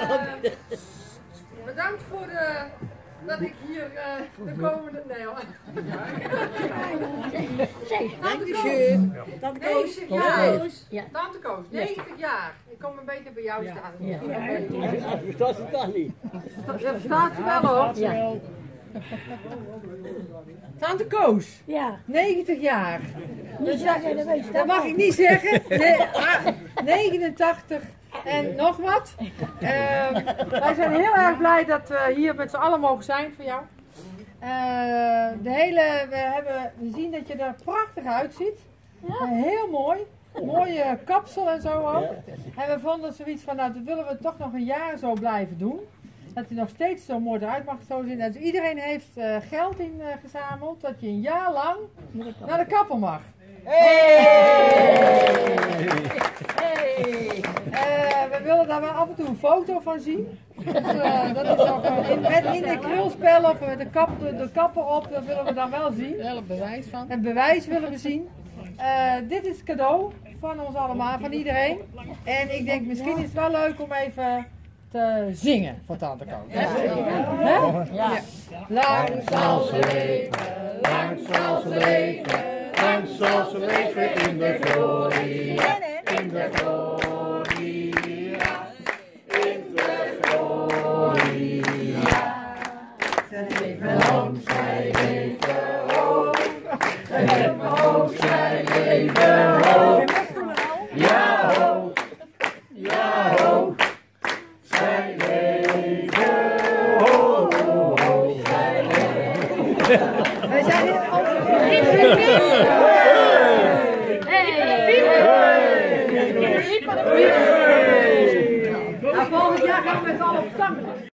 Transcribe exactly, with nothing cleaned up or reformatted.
bedankt voor de, dat ik hier uh, de komende... Nee hoor. Tante Koos. Tante Koos. Ja. Tante Koos, negentig jaar. Ik kom een beetje bij jou staan. Ja. Dat verstaat ze toch niet. Dat verstaat ze wel hoor. Ja. Tante Koos. Ja. negentig jaar. Dus dat, dat mag ik niet zeggen. Nee, ah, negenentachtig en nog wat. Uh, wij zijn heel erg blij dat we hier met z'n allen mogen zijn voor jou. Uh, de hele, we, hebben, we zien dat je er prachtig uitziet. Uh, heel mooi. Mooie kapsel en zo ook. En we vonden zoiets van, nou dat willen we toch nog een jaar zo blijven doen. Dat hij nog steeds zo mooi eruit mag zo zien. Dus iedereen heeft uh, geld ingezameld uh, dat je een jaar lang naar de kapper mag. Hey! Hey! Uh, we willen daar wel af en toe een foto van zien. Dus, uh, dat is ook uh, in, met in de krulspel of uh, de, kap, de, de kapper op, dat willen we dan wel zien. Wel een bewijs van. Een bewijs willen we zien. Uh, dit is het cadeau van ons allemaal, van iedereen. En ik denk misschien is het wel leuk om even te zingen voor Tante Koos. Ja. Ja. Ja. Lang zal ze leven, lang zal ze leven, lang zal ze leven in de gloria, in de gloria, in de gloria. Zij leven lang, zij leven hoog, zij leven hoog, zij leven hoog. Ja hoog, ja hoog. Zij leven hoog, hoog, zij leven. Wij zijn hier over. Nou, volgend jaar gaan we met z'n allen op zangles.